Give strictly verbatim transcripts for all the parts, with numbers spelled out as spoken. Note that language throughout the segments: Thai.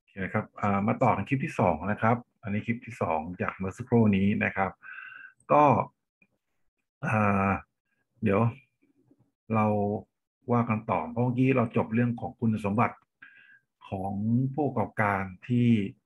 นะครับอ่ามาต่อกันคลิปที่สองนะครับอันนี้คลิปที่สองจากเมื่อสักครู่นี้นะครับก็อ่าเดี๋ยวเราว่ากันต่อเพราะเมื่อกี้เราจบเรื่องของคุณสมบัติของผู้ประกอบการที่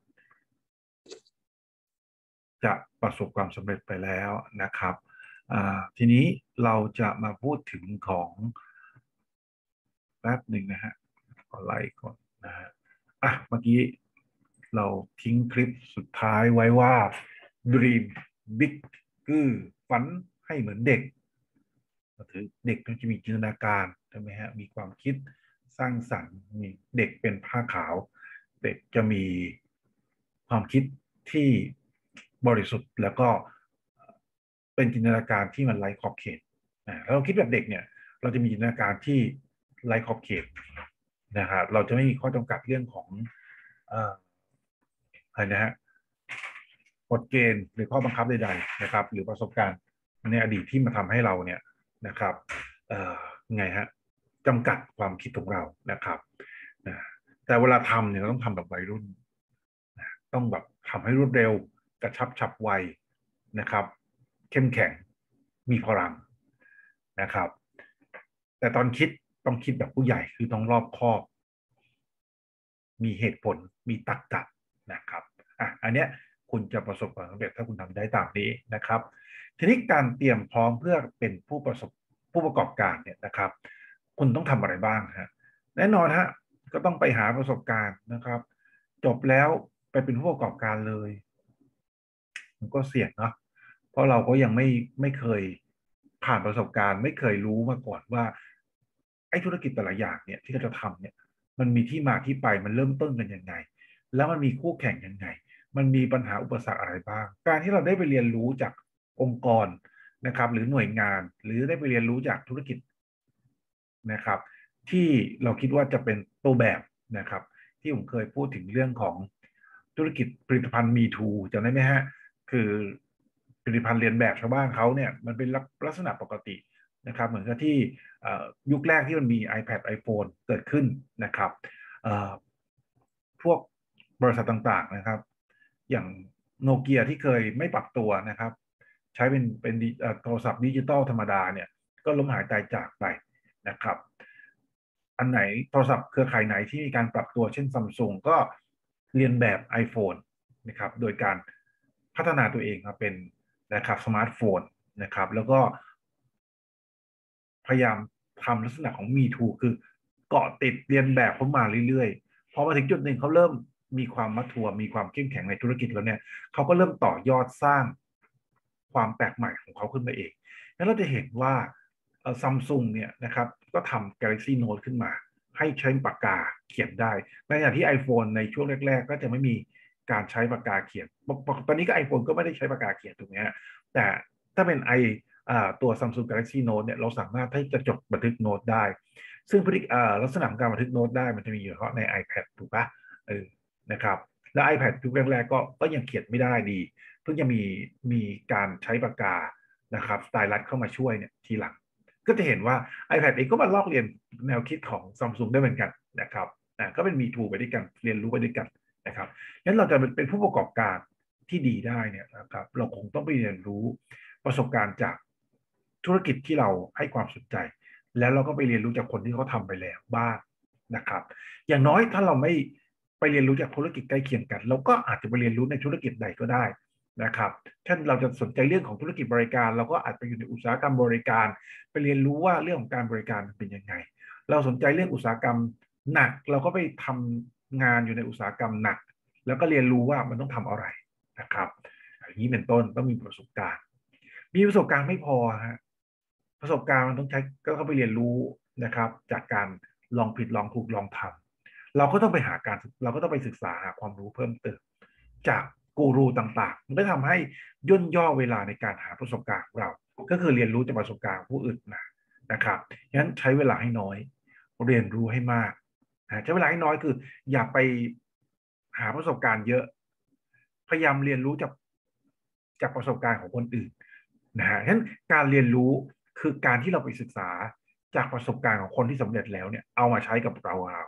จะประสบความสำเร็จไปแล้วนะครับอ่าทีนี้เราจะมาพูดถึงของแป๊บหนึ่งนะฮะขอไล่ก่อนนะฮะอ่ะเมื่อกี้เราทิ้งคลิปสุดท้ายไว้ว่า Dream Big คือฝันให้เหมือนเด็กก็ถือเด็กต้องจะมีจินตนาการใช่ไหมฮะมีความคิดสร้างสรรค์มีเด็กเป็นผ้าขาวเด็กจะมีความคิดที่บริสุทธิ์แล้วก็เป็นจินตนาการที่มันไร้ขอบเขตนะถ้าเราคิดแบบเด็กเนี่ยเราจะมีจินตนาการที่ไร้ขอบเขตนะครับเราจะไม่มีข้อจำกัดเรื่องของเอ่ออะไรนะฮะกฎเกณฑ์หรือข้อบังคับใดๆนะครับหรือประสบการณ์ในอดีตที่มาทำให้เราเนี่ยนะครับเอ่อไงฮะจำกัดความคิดของเรานะครับนะแต่เวลาทำเนี่ยเราต้องทำแบบวัยรุ่นนะต้องแบบทำให้รวดเร็วกระชับฉับไวนะครับเข้มแข็งมีพลังนะครับแต่ตอนคิดต้องคิดแบบผู้ใหญ่คือต้องรอบคอบมีเหตุผลมีตรรกะนะครับอ่ะอันเนี้ยคุณจะประสบความสำเร็จถ้าคุณทำได้ตามนี้นะครับทีนี้การเตรียมพร้อมเพื่อเป็นผู้ประสบผู้ประกอบการเนี่ยนะครับคุณต้องทำอะไรบ้างฮะแน่นอนฮะก็ต้องไปหาประสบการณ์นะครับจบแล้วไปเป็นผู้ประกอบการเลยมันก็เสี่ยงเนาะเพราะเราก็ยังไม่ไม่เคยผ่านประสบการณ์ไม่เคยรู้มาก่อนว่าไอ้ธุรกิจแต่ละอย่างเนี่ยที่เราจะทำเนี่ยมันมีที่มาที่ไปมันเริ่มต้นกันยังไงแล้วมันมีคู่แข่งยังไงมันมีปัญหาอุปสรรคอะไรบ้างการที่เราได้ไปเรียนรู้จากองค์กรนะครับหรือหน่วยงานหรือได้ไปเรียนรู้จากธุรกิจนะครับที่เราคิดว่าจะเป็นตัวแบบนะครับที่ผมเคยพูดถึงเรื่องของธุรกิจผลิตภัณฑ์ มี ทู จำได้ไหมฮะคือผลิตภัณฑ์เรียนแบบชาวบ้านเขาเนี่ยมันเป็นลักษณะปกตินะครับเหมือนกับที่ยุคแรกที่มันมี iPad iPhone เกิดขึ้นนะครับพวกบริษัทต่างๆนะครับอย่างโนเกียที่เคยไม่ปรับตัวนะครับใช้เป็นเป็นโทรศัพท์ดิจิตอลธรรมดาเนี่ยก็ล้มหายตายจากไปนะครับอันไหนโทรศัพท์เครือข่ายไหนที่มีการปรับตัวเช่นซัมซุงก็เรียนแบบ iPhone นะครับโดยการพัฒนาตัวเองมาเป็นนะครับสมาร์ทโฟนนะครับแล้วก็พยายามทำลักษณะของ มี ทู คือเกาะติดเรียนแบบเขามาเรื่อยๆพอมาถึงจุดหนึ่งเขาเริ่มมีความมัทัวร์มีความเข้มแข็งในธุรกิจแล้วเนี่ยเขาก็เริ่มต่อยอดสร้างความแปลกใหม่ของเขาขึ้นมาเองแล้วเราจะเห็นว่าซัมซุงเนี่ยนะครับก็ทำ Galaxy Note ขึ้นมาให้ใช้ปากกาเขียนได้ในขณะที่ iPhone ในช่วงแรกๆก็จะไม่มีการใช้ปากกาเขียนตอนนี้ก็ iPhone ก็ไม่ได้ใช้ปากกาเขียนถูกไหมฮะแต่ถ้าเป็น i ตัว Samsung Galaxy Note เนี่ยเราสามารถที่จะจดบันทึกโน้ตได้ซึ่งพฤติลักษณะของการบันทึกโน้ตได้มันจะมีอยู่เฉพาะใน iPad ถูกปะเออนะครับและ iPad ยุคแรกๆก็ก็ยังเขียนไม่ได้ดีเพิ่งจะมีมีการใช้ปากกานะครับสไตลัสเข้ามาช่วยเนี่ยทีหลังก็จะเห็นว่า iPad เองก็มาลอกเรียนแนวคิดของ Samsung ได้เหมือนกันนะครับอ่าก็เป็นมีทูไปด้วยกันเรียนรู้ไปด้วยกันนะครับงั้นเราจะเป็นผู้ประกอบการที่ดีได้เนี่ยนะครับเราคงต้องไปเรียนรู้ประสบการณ์จากธุรกิจที่เราให้ความสนใจแล้วเราก็ไปเรียนรู้จากคนที่เขาทำไปแล้วบ้างนะครับอย่างน้อยถ้าเราไม่ไปเรียนรู้จากธุรกิจใกล้เคียงกันเราก็อาจจะไปเรียนรู้ในธุรกิจใดก็ได้นะครับเช่นเราจะสนใจเรื่องของธุรกิจบริการเราก็อาจไปอยู่ในอุตสาหกรรมบริการไปเรียนรู้ว่าเรื่องของการบริการเป็นยังไงเราสนใจเรื่องอุตสาหกรรมหนักเราก็ไปทำงานอยู่ในอุตสาหกรรมหนักแล้วก็เรียนรู้ว่ามันต้องทำอะไรนะครับอย่างนี้เป็นต้นต้องมีประสบการณ์มีประสบการณ์ไม่พอฮะประสบการณ์มันต้องใช้ก็เข้าไปเรียนรู้นะครับจากการลองผิดลองถูกลองทำเราก็ต้องไปหาการเราก็ต้องไปศึกษาหาความรู้เพิ่มเติมจากกูรูต่างๆมันก็ทำให้ย่นย่อเวลาในการหาประสบการณ์ของเราก็คือเรียนรู้จากประสบการณ์ผู้อื่นนะนะครับงั้นใช้เวลาให้น้อยเรียนรู้ให้มากใช้เวลาให้น้อยคืออย่าไปหาประสบการณ์เยอะพยายามเรียนรู้จากจากประสบการณ์ของคนอื่นนะฮะฉะนั้นการเรียนรู้คือการที่เราไปศึกษาจากประสบการณ์ของคนที่สำเร็จแล้วเนี่ยเอามาใช้กับเรา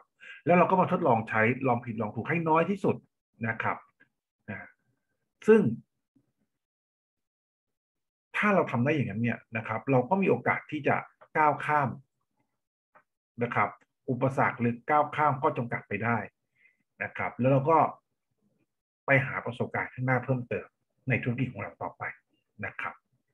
แล้วเราก็มาทดลองใช้ลองผิดลองถูกให้น้อยที่สุดนะครับนะซึ่งถ้าเราทำได้อย่างนั้นเนี่ยนะครับเราก็มีโอกาสที่จะก้าวข้ามนะครับอุปสรรคหรือก้าวข้ามข้อจำกัดไปได้นะครับแล้วเราก็ไปหาประสบการณ์ข้างหน้าเพิ่มเติมในธุรกิจของเราต่อไปนะครับ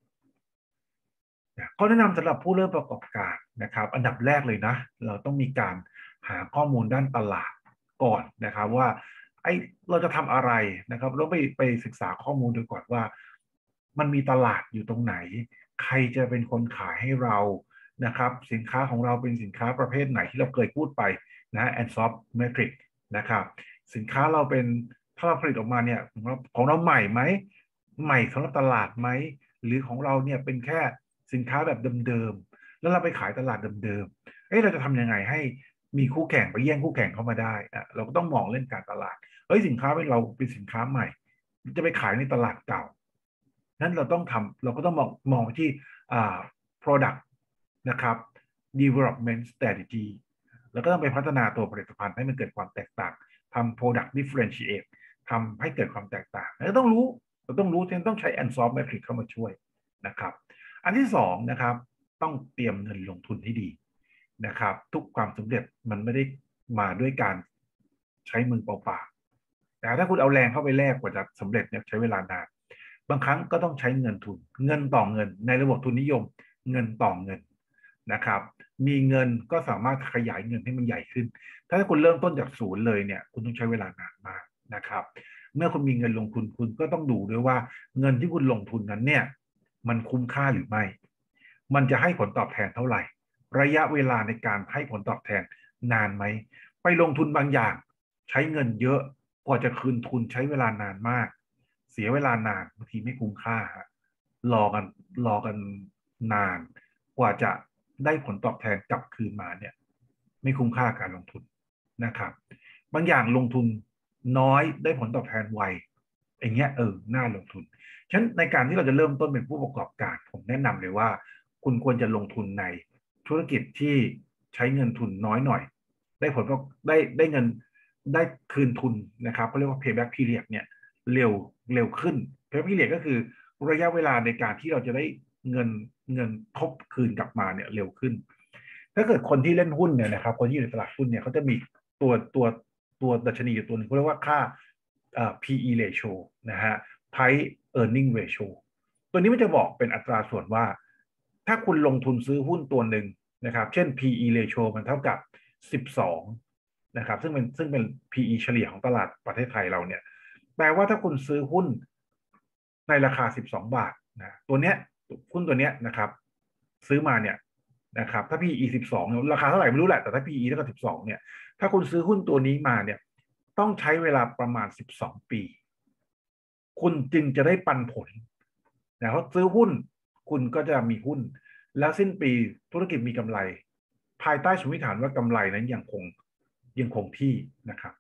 ข้อแนะนำสำหรับผู้เริ่มประกอบการนะครับอันดับแรกเลยนะเราต้องมีการหาข้อมูลด้านตลาดก่อนนะครับว่าไอเราจะทำอะไรนะครับเราไปไปศึกษาข้อมูลดูก่อนว่ามันมีตลาดอยู่ตรงไหนใครจะเป็นคนขายให้เรานะครับสินค้าของเราเป็นสินค้าประเภทไหนที่เราเคยพูดไปนะ and soft metric นะครับสินค้าเราเป็นถ้าเราผลิตออกมาเนี่ยของเราของเราใหม่ไหมใหม่สำหรับตลาดไหมหรือของเราเนี่ยเป็นแค่สินค้าแบบเดิมๆแล้วเราไปขายตลาดเดิมๆเอ้เราจะทำยังไงให้มีคู่แข่งไปแย่งคู่แข่งเข้ามาได้อะเราก็ต้องมองเรื่องการตลาดเฮ้ยสินค้าเป็นเราเป็นสินค้าใหม่จะไปขายในตลาดเก่านั้นเราต้องทำเราก็ต้องมองมองไปที่อ่า product นะครับ development strategy แล้วก็ต้องไปพัฒนาตัวผลิตภัณฑ์ให้มันเกิดความแตกต่างทำ product differentiate ทำให้เกิดความแตกต่างแล้วต้องรู้เราต้องรู้ที่ต้องใช้ and soft metric เข้ามาช่วยนะครับอันที่สองนะครับต้องเตรียมเงินลงทุนให้ดีนะครับทุกความสำเร็จมันไม่ได้มาด้วยการใช้มือเปล่าๆแต่ถ้าคุณเอาแรงเข้าไปแลกกว่าจะสำเร็จเนี่ยใช้เวลานานบางครั้งก็ต้องใช้เงินทุนเงินต่อเงินในระบบทุนนิยมเงินต่อเงินนะครับมีเงินก็สามารถขยายเงินให้มันใหญ่ขึ้นถ้าคุณเริ่มต้นจากศูนย์เลยเนี่ยคุณต้องใช้เวลานานมากนะครับเมื่อคุณมีเงินลงทุนคุณก็ต้องดูด้วยว่าเงินที่คุณลงทุนนั้นเนี่ยมันคุ้มค่าหรือไม่มันจะให้ผลตอบแทนเท่าไหร่ระยะเวลาในการให้ผลตอบแทนนานไหมไปลงทุนบางอย่างใช้เงินเยอะกว่าจะคืนทุนใช้เวลานานมากเสียเวลานานบางทีไม่คุ้มค่ารอกันรอกันนานกว่าจะได้ผลตอบแทนกลับคืนมาเนี่ยไม่คุ้มค่าการลงทุนนะครับบางอย่างลงทุนน้อยได้ผลตอบแทนไวอย่างเงี้ยเออน่าลงทุนฉะนั้นในการที่เราจะเริ่มต้นเป็นผู้ประกอบการผมแนะนำเลยว่าคุณควรจะลงทุนในธุรกิจที่ใช้เงินทุนน้อยหน่อยได้ผลก็ได้ได้เงินได้คืนทุนนะครับเขาเรียกว่า payback period เนี่ยเร็วเร็วขึ้น payback period ก็คือระยะเวลาในการที่เราจะได้เงินเงินทบคืนกลับมาเนี่ยเร็วขึ้นถ้าเกิดคนที่เล่นหุ้นเนี่ยนะครับคนที่อยู่ในตลาดหุ้นเนี่ยเขาจะมีตัวตัวตัวดัชนีอยู่ตัวหนึ่งเขาเรียกว่าค่า พี อี ratio นะฮะ price earning ratio ตัวนี้มันจะบอกเป็นอัตราส่วนว่าถ้าคุณลงทุนซื้อหุ้นตัวหนึ่งนะครับเช่น พี อี ratio มันเท่ากับสิบสองนะครับซึ่งเป็นซึ่งเป็น พี อี เฉลี่ยของตลาดประเทศไทยเราเนี่ยแปลว่าถ้าคุณซื้อหุ้นในราคาสิบสองบาทนะตัวเนี้ยหุ้นตัวเนี้ยนะครับซื้อมาเนี่ยนะครับถ้า พี อี สิบสองราคาเท่าไหร่ไม่รู้แหละแต่ถ้า พี อี เท่ากับสิบสองเนี่ยถ้าคุณซื้อหุ้นตัวนี้มาเนี่ยต้องใช้เวลาประมาณสิบสองปีคุณจึงจะได้ปันผลนะเพราะซื้อหุ้นคุณก็จะมีหุ้นแล้วสิ้นปีธุรกิจมีกำไรภายใต้สมมติฐานว่ากำไรนั้นยังคงยังคงที่นะครับ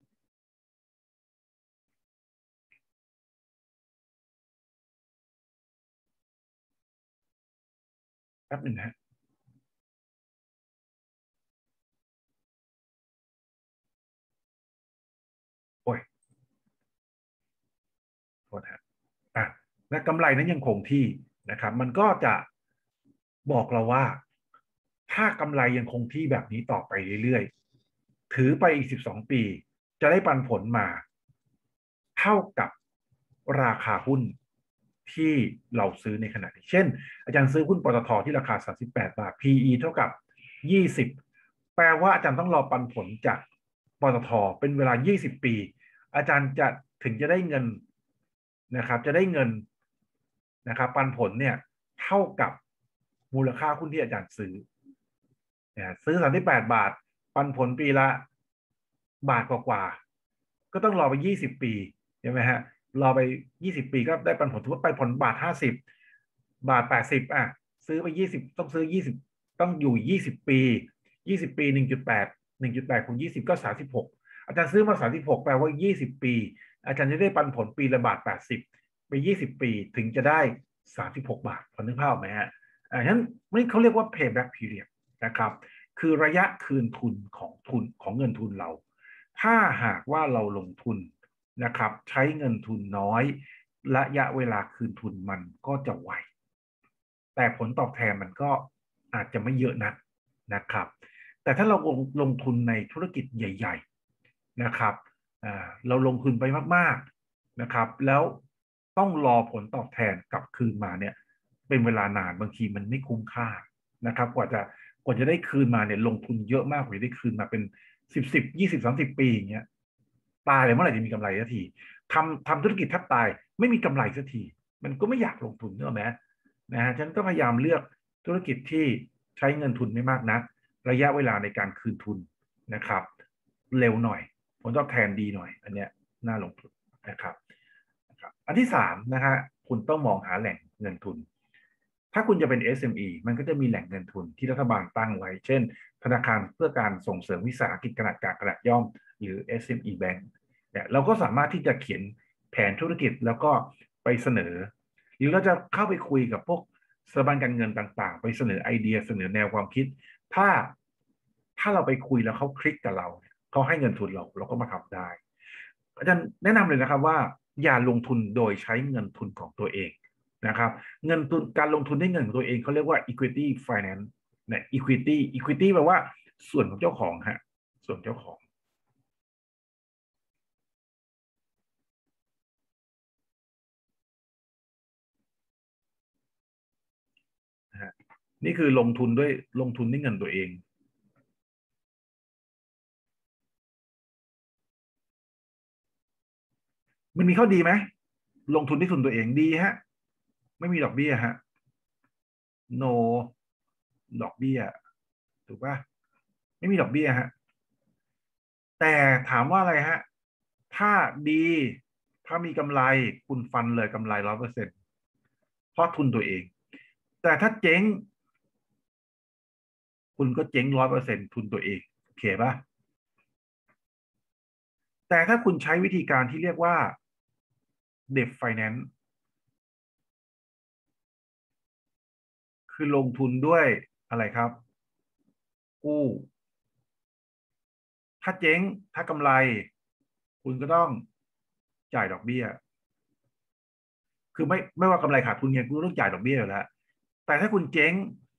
แป๊บหนึ่งนะ โอ้ยโทษฮะอ่ะและกำไรนั้นยังคงที่นะครับมันก็จะบอกเราว่าถ้ากำไรยังคงที่แบบนี้ต่อไปเรื่อยๆถือไปอีกสิบสองปีจะได้ปันผลมาเท่ากับราคาหุ้นที่เราซื้อในขณะนี้เช่นอาจารย์ซื้อหุ้นปตทที่ราคาสามสิบแปดบาท พี อี เท่ากับยี่สิบแปลว่าอาจารย์ต้องรอปันผลจากปตทเป็นเวลายี่สิบปีอาจารย์จะถึงจะได้เงินนะครับจะได้เงินนะครับปันผลเนี่ยเท่ากับมูลค่าหุ้นที่อาจารย์ซื้อเนี่ยซื้อสามสิบแปดบาทปันผลปีละบาทกว่าๆก็ต้องรอไปยี่สิบปีใช่ไหมฮะรอไปยี่สิบปีก็ได้ปันผลสมมติไปผลบาทห้าสิบบาทแปดสิบอ่ะซื้อไปยี่สิบต้องซื้อยี่สิบต้องอยู่ยี่สิบปียี่สิบปีหนึ่งจุดแปดหนึ่งจุดแปดคูณยี่สิบก็สามสิบหกอาจารย์ซื้อมาสามสิบหกแปลว่ายี่สิบปีอาจารย์จะได้ปันผลปีละบาทแปดสิบไปยี่สิบปีถึงจะได้สามสิบหกบาทพอนึกภาพไหมฮะอ่าฉะนั้นนี่เขาเรียกว่า payback period นะครับคือระยะคืนทุนของทุนของเงินทุนเราถ้าหากว่าเราลงทุนนะครับใช้เงินทุนน้อยระยะเวลาคืนทุนมันก็จะไวแต่ผลตอบแทนมันก็อาจจะไม่เยอะนักนะครับแต่ถ้าเราลงลงทุนในธุรกิจใหญ่ๆนะครับเราลงทุนไปมากๆนะครับแล้วต้องรอผลตอบแทนกลับคืนมาเนี่ยเป็นเวลานานบางทีมันไม่คุ้มค่านะครับกว่าจะกว่าจะได้คืนมาเนี่ยลงทุนเยอะมากกว่าจะได้คืนมาเป็นสิบสิบยี่สิบสามสิบปีอย่างเงี้ยตายเลยเมื่อไหร่จะมีกำไรสักทีทำทำธุรกิจแทบตายไม่มีกำไรสักทีมันก็ไม่อยากลงทุนเนอะแม้นะฮะฉันก็พยายามเลือกธุรกิจที่ใช้เงินทุนไม่มากนักระยะเวลาในการคืนทุนนะครับเร็วหน่อยผลตอบแทนดีหน่อยอันเนี้ยน่าลงทุนนะครับอันที่สามนะฮะคุณต้องมองหาแหล่งเงินทุนถ้าคุณจะเป็น เอส เอ็ม อี มันก็จะมีแหล่งเงินทุนที่รัฐบาลตั้งไว้เช่นธนาคารเพื่อการส่งเสริมวิสาหกิจขนาดกลางขนาดย่อมหรือ เอส เอ็ม อี Bank เนี่ยเราก็สามารถที่จะเขียนแผนธุรกิจแล้วก็ไปเสนอหรือเราจะเข้าไปคุยกับพวกสถาบันการเงินต่างๆไปเสนอไอเดียเสนอแนวความคิดถ้าถ้าเราไปคุยแล้วเขาคลิกกับเราเขาให้เงินทุนเราเราก็มาทำได้อาจารย์แนะนำเลยนะครับว่าอย่าลงทุนโดยใช้เงินทุนของตัวเองนะครับเงินทุนการลงทุนด้วยเงินของตัวเองเขาเรียกว่า equity finance เนี่ย equity equity แปลว่าส่วนของเจ้าของฮะส่วนเจ้าของนะฮะนี่คือลงทุนด้วยลงทุนด้วยเงินตัวเองมันมีข้อดีไหมลงทุนด้วยทุนตัวเองดีฮะไม่มีดอกเบี้ยฮะ no ดอกเบี้ยถูกป่ะไม่มีดอกเบี้ยฮะแต่ถามว่าอะไรฮะถ้าดีถ้ามีกำไรคุณฟันเลยกำไรร้อยเปอร์เซ็นต์เพราะทุนตัวเองแต่ถ้าเจ๊งคุณก็เจ๊งร้อยเปอร์เซ็นต์ทุนตัวเองโอเคป่ะแต่ถ้าคุณใช้วิธีการที่เรียกว่า debt finance คือลงทุนด้วยอะไรครับกู้ถ้าเจ๊งถ้ากำไรคุณก็ต้องจ่ายดอกเบี้ยคือไม่ไม่ว่ากำไรขาดทุนเนี่ยคุณต้องจ่ายดอกเบี้ยอยู่แล้วแต่ถ้าคุณเจ๊ง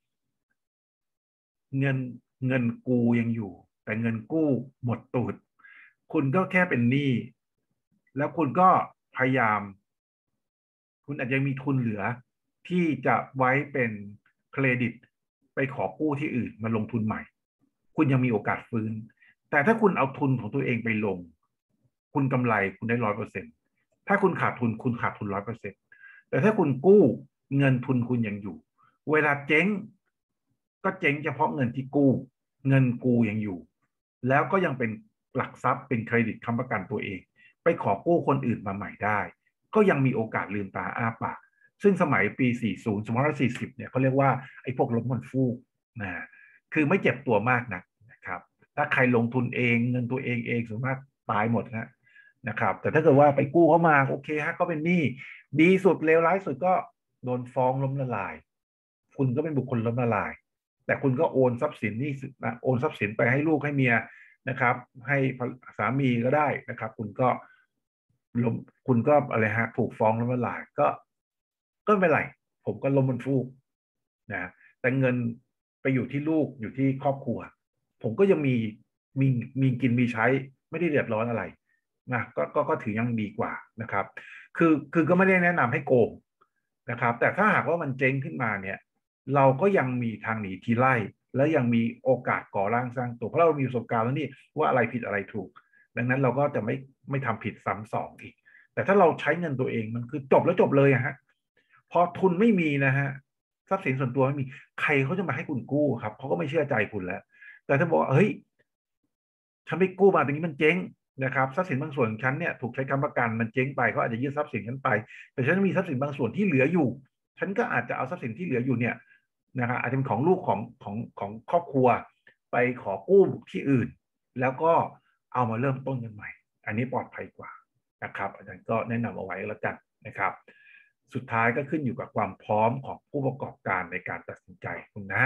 เงินเงินกู้ยังอยู่แต่เงินกู้หมดตูดคุณก็แค่เป็นหนี้แล้วคุณก็พยายามคุณอาจจะมีทุนเหลือที่จะไว้เป็นเครดิตไปขอกู้ที่อื่นมาลงทุนใหม่คุณยังมีโอกาสฟื้นแต่ถ้าคุณเอาทุนของตัวเองไปลงคุณกำไรคุณได้ร้อยเปอร์เซ็นต์ถ้าคุณขาดทุนคุณขาดทุนร้อยเปอร์เซ็นต์แต่ถ้าคุณกู้เงินทุนคุณยังอยู่เวลาเจ๊งก็เจ๊งเฉพาะเงินที่กู้เงินกู้ยังอยู่แล้วก็ยังเป็นหลักทรัพย์เป็นเครดิตค้ำประกันตัวเองไปขอกู้คนอื่นมาใหม่ได้ก็ยังมีโอกาสลืมตาอ้าปากซึ่งสมัยปีสี่สิบ สองพันห้าร้อยสี่สิบเนี่ยเขาเรียกว่าไอ้พวกล้มมันฟูกนะคือไม่เจ็บตัวมากนักนะครับถ้าใครลงทุนเองเงินตัวเองเองส่วนมากตายหมดนะนะครับแต่ถ้าเกิดว่าไปกู้เขามาโอเคฮะก็เป็นหนี้ดีสุดเลวร้ายสุดก็โดนฟ้องล้มละลายคุณก็เป็นบุคคลล้มละลายแต่คุณก็โอนทรัพย์สินนี่นะโอนทรัพย์สินไปให้ลูกให้เมียนะครับให้สามีก็ได้นะครับคุณก็ล้มคุณก็อะไรฮะถูกฟ้องล้มละลายก็ก็ไม่เป็นไรผมก็ล้มบนฟูกนะแต่เงินไปอยู่ที่ลูกอยู่ที่ครอบครัวผมก็ยังมีมีมีกินมีใช้ไม่ได้เดือดร้อนอะไรนะก็ก็ก็ถือยังดีกว่านะครับคือคือก็ไม่ได้แนะนำให้โกงนะครับแต่ถ้าหากว่ามันเจ๊งขึ้นมาเนี่ยเราก็ยังมีทางหนีทีไล่และยังมีโอกาสก่อร่างสร้างตัวเพราะเรามีประสบการณ์แล้วนี่ว่าอะไรผิดอะไรถูกดังนั้นเราก็จะไม่ไม่ทำผิดซ้ำสองอีกแต่ถ้าเราใช้เงินตัวเองมันคือจบแล้วจบเลยอะฮะพอทุนไม่มีนะฮะทรัพย์สินส่วนตัวไม่มีใครเขาจะมาให้คุณกู้ครับเขาก็ไม่เชื่อใจคุณแล้วแต่ถ้าบอกเฮ้ยฉันไปกู้มาตรงนี้มันเจ๊งนะครับทรัพย์สินบางส่วนของฉันเนี่ยถูกใช้ค้ำประกันมันเจ๊งไปเขาอาจจะยึดทรัพย์สินฉันไปแต่ฉันมีทรัพย์สินบางส่วนที่เหลืออยู่ฉันก็อาจจะเอาทรัพย์สินที่เหลืออยู่เนี่ยนะครับอาจจะเป็นของลูกของของของครอบครัวไปขอกู้ที่อื่นแล้วก็เอามาเริ่มต้นกันใหม่อันนี้ปลอดภัยกว่านะครับอาจารย์ก็แนะนำเอาไว้แล้วกันนะครับสุดท้ายก็ขึ้นอยู่กับความพร้อมของผู้ประกอบการในการตัดสินใจคุณนะ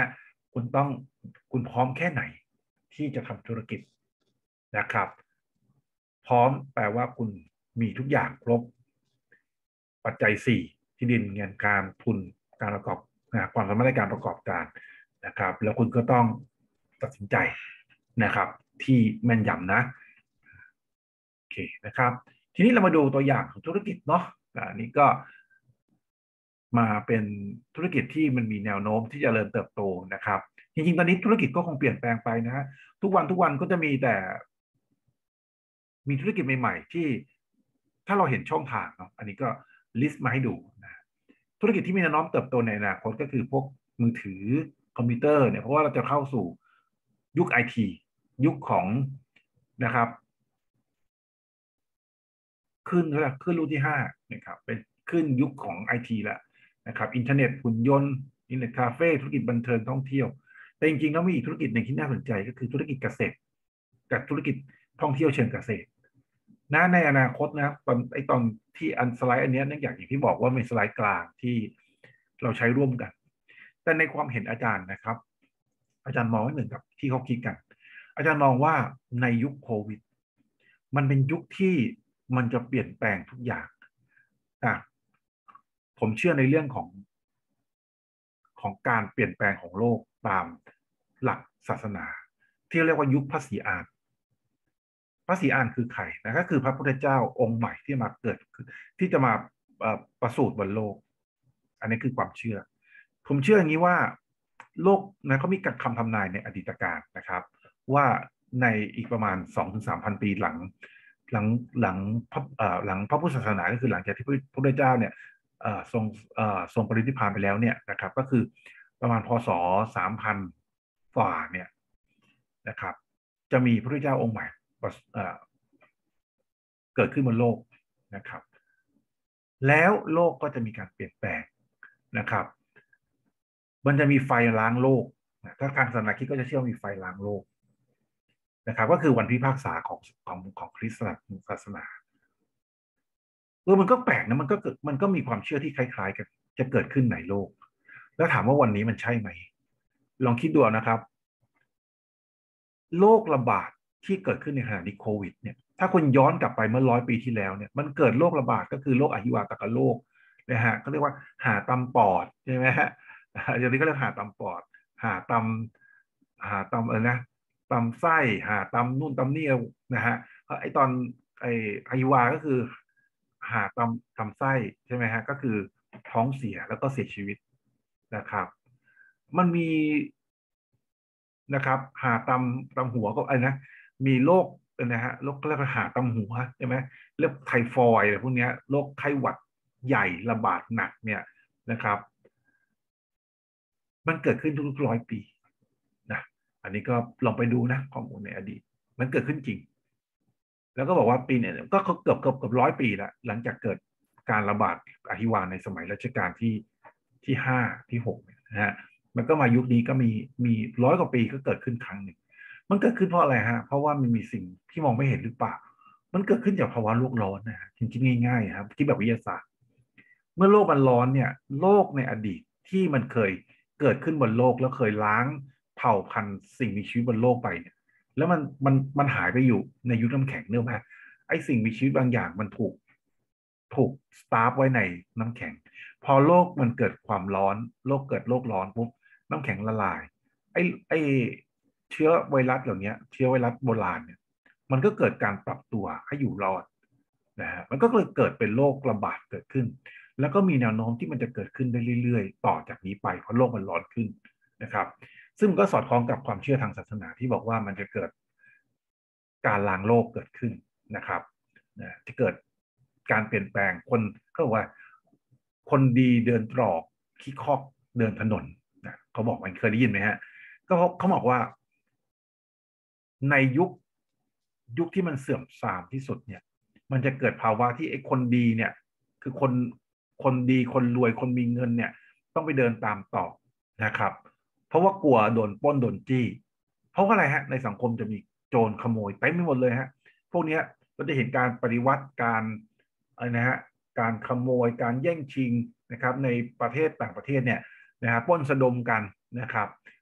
คุณต้องคุณพร้อมแค่ไหนที่จะทำธุรกิจนะครับพร้อมแปลว่าคุณมีทุกอย่างครบปัจจัยสี่ที่ดินเงินการทุนการประกอบนะความสามารถในการประกอบการนะครับแล้วคุณก็ต้องตัดสินใจนะครับที่แม่นยำนะโอเคนะครับทีนี้เรามาดูตัวอย่างของธุรกิจเนาะอันนี้ก็มาเป็นธุรกิจที่มันมีแนวโน้มที่จะเจริญเติบโตนะครับจริงๆตอนนี้ธุรกิจก็คงเปลี่ยนแปลงไปนะฮะทุกวันทุกวันก็จะมีแต่มีธุรกิจใหม่ๆที่ถ้าเราเห็นช่องทางเนาะอันนี้ก็ลิสต์มาให้ดูนะธุรกิจที่มีแนวโน้มเติบโตในอนาคตก็คือพวกมือถือคอมพิวเตอร์เนี่ยเพราะว่าเราจะเข้าสู่ยุคไอทียุคของนะครับขึ้นแล้วขึ้นรุ่นที่ห้านะครับเป็นขึ้นยุคของไอทีแล้วนะครับอินเทอร์เน็ตหุ่นยนต์อินเทอร์เน็ตคาเฟ่ธุรกิจบันเทิงท่องเที่ยวแต่จริงๆแล้วมีอีกธุรกิจหนึ่งที่น่าสนใจก็คือธุรกิจเกษตรกับธุรกิจท่องเที่ยวเชิงเกษตรนะในอนาคตนะตอนไอตอนที่อันสไลด์อันนี้เนื่องจากอย่างที่บอกว่าเป็นสไลด์กลางที่เราใช้ร่วมกันแต่ในความเห็นอาจารย์นะครับอาจารย์มองไม่เหมือนกับที่เขาคิดกันอาจารย์มองว่าในยุคโควิดมันเป็นยุคที่มันจะเปลี่ยนแปลงทุกอย่างอ่ะผมเชื่อในเรื่องของของการเปลี่ยนแปลงของโลกตามหลักศาสนาที่เรียกว่ายุคพระศรีอานพระศรีอานคือใครนะก็คือพระพุทธเจ้าองค์ใหม่ที่มาเกิดที่จะมาประสูติบนโลกอันนี้คือความเชื่อผมเชื่ออย่างนี้ว่าโลกนะเขามีคำทำนายในอดีตการนะครับว่าในอีกประมาณ สองถึงสามพัน ปีหลังหลังหลังพระหลังพระพุทธศาสนาก็คือหลังจากที่พระพุทธเจ้าเนี่ยทรงทรงปรินิพพานไปแล้วเนี่ยนะครับก็คือประมาณพศสามพันฝ่าเนี่ยนะครับจะมีพระพุทธเจ้าองค์ใหม่เกิดขึ้นบนโลกนะครับแล้วโลกก็จะมีการเปลี่ยนแปลงนะครับมันจะมีไฟล้างโลกถ้าทางศาสนาคริสต์ก็จะเชื่อว่ามีไฟล้างโลกนะครับก็คือวันพิพากษาของของของคริสต์ศาสนาเออมันก็แปลกนะมันก็เกิดมันก็มีความเชื่อที่คล้ายๆกันจะเกิดขึ้นในโลกแล้วถามว่าวันนี้มันใช่ไหมลองคิดดูนะครับโรคระบาดที่เกิดขึ้นในขณะนี้โควิดเนี่ยถ้าคุณย้อนกลับไปเมื่อร้อยปีที่แล้วเนี่ยมันเกิดโรคระบาดก็คือโรคอหิวาตกโรคนะฮะเขาเรียกว่าหาตำปอดใช่ไหมฮะเดี๋ยวนี้ก็เรียกหาตำปอดหาตำหาตำเออนะตำไส้หาตำนู่นตำนี่นะฮะไอตอนไออหิวาก็คือหาตำตำไส้ใช่ไหมฮะก็คือท้องเสียแล้วก็เสียชีวิตนะครับมันมีนะครับหาตำตำหัวก็ไอ้นะมีโรคนะฮะโรคเรียกว่าหาตำหัวใช่ไหมเรียกไทฟอยด์อะไรพวกนี้โรคไข้หวัดใหญ่ระบาดหนักเนี่ยนะครับมันเกิดขึ้นทุกๆร้อยปีนะอันนี้ก็ลองไปดูนะข้อมูลในอดีตมันเกิดขึ้นจริงแล้วก็บอกว่าปีเนี่ยก็เกือบเกือบเกือบร้อยปีแล้วหลังจากเกิดการระบาดอหิวาในสมัยรัชกาลที่ที่ห้าที่หกนะฮะมันก็มายุคนี้ก็มีมีร้อยกว่าปีก็เกิดขึ้นครั้งหนึ่งมันเกิดขึ้นเพราะอะไรฮะเพราะว่ามันมีสิ่งที่มองไม่เห็นหรือเปล่ามันเกิดขึ้นจากภาวะโลกร้อนนะฮะจริงๆง่ายๆครับที่แบบวิทยาศาสตร์เมื่อโลกมันร้อนเนี่ยโลกในอดีตที่มันเคยเกิดขึ้นบนโลกแล้วเคยล้างเผ่าพันธุ์สิ่งมีชีวิตบนโลกไปเนี่ยแล้วมันมันมันหายไปอยู่ในยุคน้ำแข็งเนอะไหมไอ้สิ่งมีชีวิตบางอย่างมันถูกถูกสตาร์ฟไว้ในน้ำแข็งพอโลกมันเกิดความร้อนโลกเกิดโลกร้อนปุ๊บน้ำแข็งละลายไอ้ไอ้เชื้อไวรัสเหล่านี้เชื้อไวรัสโบราณเนี่ยมันก็เกิดการปรับตัวให้อยู่รอดนะฮะมันก็เลยเกิดเป็นโรคระบาดเกิดขึ้นแล้วก็มีแนวโน้มที่มันจะเกิดขึ้นได้เรื่อยๆต่อจากนี้ไปเพราะโลกมันร้อนขึ้นนะครับซึ่งมันก็สอดคล้องกับความเชื่อทางศาสนาที่บอกว่ามันจะเกิดการล้างโลกเกิดขึ้นนะครับนะจะเกิดการเปลี่ยนแปลงคนก็ว่าคนดีเดินตรอกขี้คอกเดินถนนนะเขาบอกมันเคยได้ยินไหมฮะก็เขาบอกว่าในยุคยุคที่มันเสื่อมทรามที่สุดเนี่ยมันจะเกิดภาวะที่ไอ้คนดีเนี่ยคือคนคนดีคนรวยคนมีเงินเนี่ยต้องไปเดินตามต่อนะครับเพราะว่ากลัวโดนปล้นโดนจี้เพราะว่าอะไรฮะในสังคมจะมีโจรขโมยเต็มไปหมดเลยฮะพวกนี้เราจะเห็นการปฏิวัติการอะไรนะฮะการขโมยการแย่งชิงนะครับในประเทศต่างประเทศเนี่ยนะฮะปล้นสะดมกันนะครับ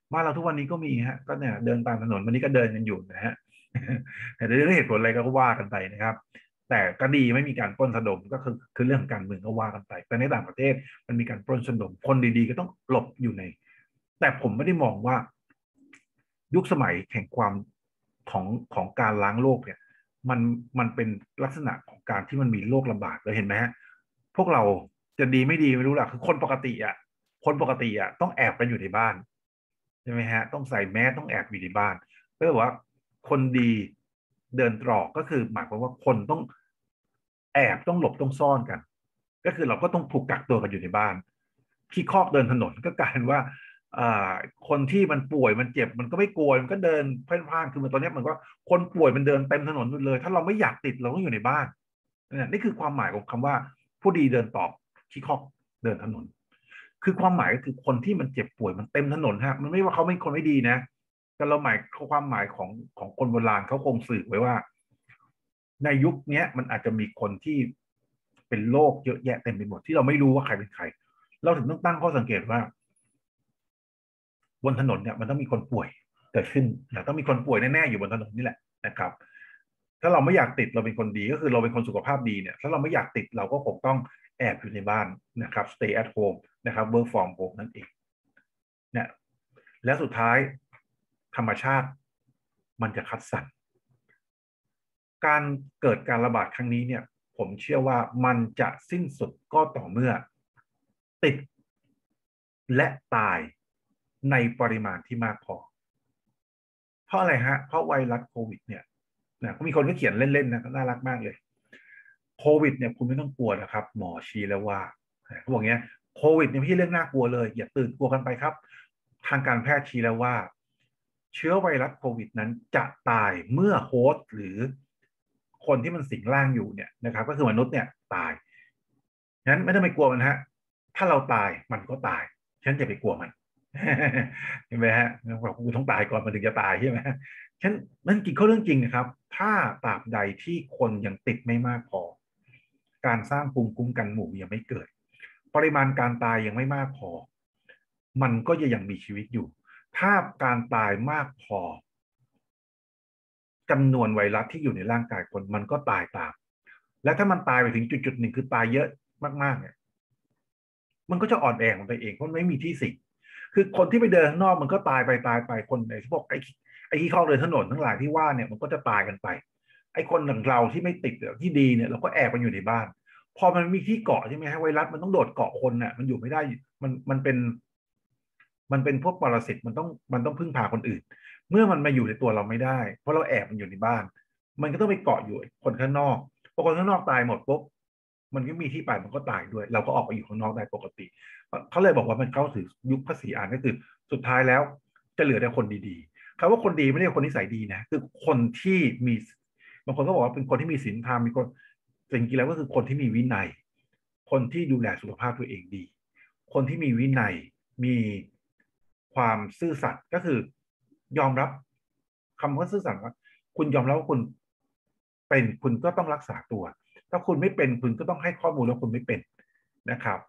บ้านเราทุกวันนี้ก็มีฮะก็เนี่ยเดินตามถนนวันนี้ก็เดินกันอยู่นะฮะแต่เรื่องเหตุผลอะไรก็ว่ากันไปนะครับแต่ก็ดีไม่มีการปล้นสะดมก็คือคือเรื่องของการเมืองก็ว่ากันไปแต่ในต่างประเทศมันมีการปล้นสะดมคนดีๆก็ต้องหลบอยู่ในแต่ผมไม่ได้มองว่ายุคสมัยแห่งความของของการล้างโลกเนี่ยมันมันเป็นลักษณะของการที่มันมีโรคระบาดเลยเห็นไหมฮะพวกเราจะดีไม่ดีไม่รู้ล่ะคือคนปกติอ่ะคนปกติอ่ะต้องแอบกันอยู่ในบ้าน ใช่ไหมฮะต้องใส่แมสต้องแอบอยู่ในบ้านก็เลยว่าคนดีเดินตรอกก็คือหมายความว่าคนต้องแอบต้องหลบต้องซ่อนกันก็คือเราก็ต้องถูกกักตัวกันอยู่ในบ้านขี้คอกเดินถนนก็กลายเป็นว่าคนที่มันป่วยมันเจ็บมันก็ไม่กลัวมันก็เดินเพ่นพ่านคือมันตอนนี้มันก็คนป่วยมันเดินเต็มถนนเลยถ้าเราไม่อยากติดเราต้องอยู่ในบ้านนี่คือความหมายของคำว่าผู้ดีเดินตอบขี้คอกเดินถนน คือความหมายก็คือคนที่มันเจ็บป่วยมันเต็มถนนฮะมันไม่ว่าเขาเป็นคนไม่ดีนะแต่เราหมายความหมายของของคนโบราณเขาคงสื่อไว้ว่าในยุคนี้มันอาจจะมีคนที่เป็นโรคเยอะแยะเต็มไปหมดที่เราไม่รู้ว่าใครเป็นใครเราถึงต้องตั้งข้อสังเกตว่าบนถนนเนี่ยมันต้องมีคนป่วยเกิดขึ้นนะต้องมีคนป่วยแน่ๆอยู่บนถนนนี่แหละนะครับถ้าเราไม่อยากติดเราเป็นคนดีก็คือเราเป็นคนสุขภาพดีเนี่ยถ้าเราไม่อยากติดเราก็คงต้องแอบอยู่ในบ้านนะครับ stay at home นะครับ work from home นั่นเองเนี่ยและสุดท้ายธรรมชาติมันจะคัดสรรการเกิดการระบาดครั้งนี้เนี่ยผมเชื่อว่ามันจะสิ้นสุดก็ต่อเมื่อติดและตายในปริมาณที่มากพอเพราะอะไรฮะเพราะไวรัสโควิดเนี่ยนะมีคนก็เขียนเล่นๆนะน่ารักมากเลยโควิดเนี่ยคุณไม่ต้องกลัวนะครับหมอชี้แล้วว่าเขาบอกเงี้ยโควิดเนี่ยไม่ใช่เรื่องน่ากลัวเลยอย่าตื่นกลัวกันไปครับทางการแพทย์ชี้แล้วว่าเชื้อไวรัสโควิดนั้นจะตายเมื่อโฮสต์หรือคนที่มันสิงร่างอยู่เนี่ยนะครับก็คือมนุษย์เนี่ยตายงั้นไม่ต้องไปกลัวมันฮะถ้าเราตายมันก็ตายฉันจะไปกลัวมันเห็นไหมฮะบอกกูต้องตายก่อนมันถึงจะตายใช่ไหมฉันนั่นกินข้อเรื่องจริงนะครับถ้าตราบใดที่คนยังติดไม่มากพอการสร้างภูมิคุ้มกันหมู่ยังไม่เกิดปริมาณการตายยังไม่มากพอมันก็จะยังมีชีวิตอยู่ถ้าการตายมากพอจำนวนไวรัสที่อยู่ในร่างกายคนมันก็ตายตามและถ้ามันตายไปถึงจุดๆหนึ่งคือตายเยอะมากๆเนี่ยมันก็จะอ่อนแอมันไปเองเพราะไม่มีที่สิงคือคนที่ไปเดินข้างนอกมันก็ตายไปตายไปคนไอ้พวกไอ้ไอ้ที่เข้าเดินถนนทั้งหลายที่ว่าเนี่ยมันก็จะตายกันไปไอ้คนอย่างเราที่ไม่ติดที่ดีเนี่ยเราก็แอบมันอยู่ในบ้านพอมันมีที่เกาะใช่ไหมฮะไวรัสมันต้องโดดเกาะคนน่ะมันอยู่ไม่ได้มันมันเป็นมันเป็นพวกปรสิตมันต้องมันต้องพึ่งพาคนอื่นเมื่อมันมาอยู่ในตัวเราไม่ได้เพราะเราแอบมันอยู่ในบ้านมันก็ต้องไปเกาะอยู่คนข้างนอกพอคนข้างนอกตายหมดปุ๊บมันก็มีที่ไปมันก็ตายด้วยเราก็ออกไปอยู่ข้างนอกได้ปกติเขาเลยบอกว่ามันเข้าถึงยุคภาษีอ่านก็คือสุดท้ายแล้วจะเหลือแต่คนดีๆคำว่าคนดีไม่ได้คนนิสัยดีนะคือคนที่มีบางคนก็บอกว่าเป็นคนที่มีศีลธรรมมีคนจริงๆแล้วก็คือคนที่มีวินัยคนที่ดูแลสุขภาพตัวเองดีคนที่มีวินัยมีความซื่อสัตย์ก็คือยอมรับคำว่าซื่อสัตย์ว่าคุณยอมรับว่าคุณเป็นคุณก็ต้องรักษาตัวถ้าคุณไม่เป็นคุณก็ต้องให้ข้อมูลแล้วคุณไม่เป็นนะครับ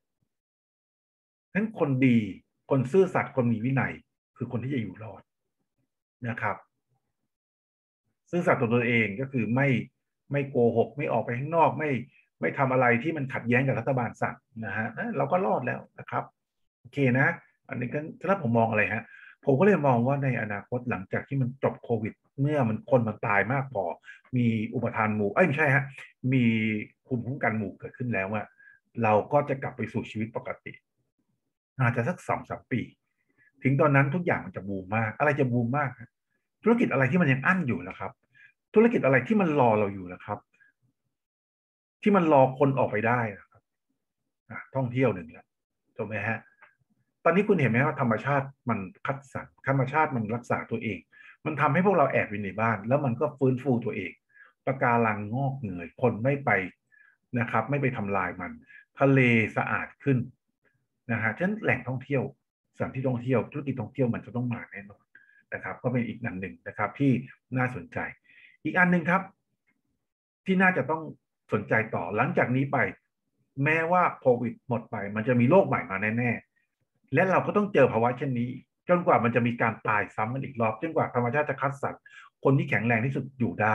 นั้นคนดีคนซื่อสัตย์คนมีวินัยคือคนที่จะอยู่รอดนะครับซื่อสัตย์ต่อตัวเองก็คือไม่ไม่โกหกไม่ออกไปข้างนอกไม่ไม่ทำอะไรที่มันขัดแย้งกับรัฐบาลสั่งนะฮะเราก็รอดแล้วนะครับโอเคนะอันนี้ก็ถ้าผมมองอะไรฮะผมก็เลยมองว่าในอนาคตหลังจากที่มันจบโควิดเมื่อมันคนมันตายมากพอมีอุปทานหมู่เอ้ยไม่ใช่ฮะมีภูมิคุ้มกันหมู่เกิดขึ้นแล้วอะเราก็จะกลับไปสู่ชีวิตปกติอาจจะสักสองสามปีถึงตอนนั้นทุกอย่างมันจะบูมมากอะไรจะบูมมากธุรกิจอะไรที่มันยังอั้นอยู่นะครับ ธุรกิจอะไรที่มันรอเราอยู่นะครับที่มันรอคนออกไปได้นะครับท่องเที่ยวหนึ่งแล้วถูกไหมฮะตอนนี้คุณเห็นไหมว่าธรรมชาติมันคัดสรรธรรมชาติมันรักษาตัวเองมันทำให้พวกเราแอบอยู่ในบ้านแล้วมันก็ฟื้นฟูตัวเองปะการังงอกเงยคนไม่ไปนะครับไม่ไปทำลายมันทะเลสะอาดขึ้นนะฮะฉะนั้นแหล่งท่องเที่ยวสถานที่ท่องเที่ยวธุรกิจท่องเที่ยวมันจะต้องมาแน่นอนนะครับก็เป็นอีกอันหนึ่งนะครับที่น่าสนใจอีกอันหนึ่งครับที่น่าจะต้องสนใจต่อหลังจากนี้ไปแม้ว่าโควิดหมดไปมันจะมีโรคใหม่มาแน่ๆและเราก็ต้องเจอภาวะเช่นนี้จนกว่ามันจะมีการตายซ้ำกันอีกรอบจนกว่าธรรมชาติจะคัดสรรคนที่แข็งแรงที่สุดอยู่ได้